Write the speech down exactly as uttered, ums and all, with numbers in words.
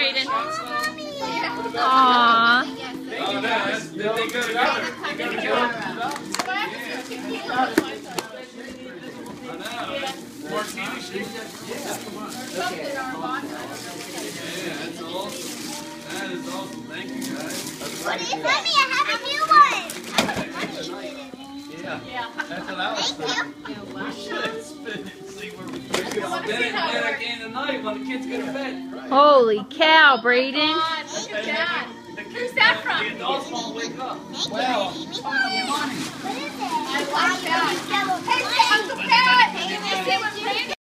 Brayden. Aww. Oh, no, that's, they go together. They go together. I know. Martini shake. Yeah, come on. Yeah, that's awesome. That is awesome. Thank you, guys. What is that? I have a new one. Yeah. Yeah. That's what I was thinking. We should spin it. See where we can spin it and again tonight when the kids go to bed. Holy cow, Brayden. Look at that. Who's that from? The adults won't wake up. Well, what is it? I like that. Hey, Uncle Pat!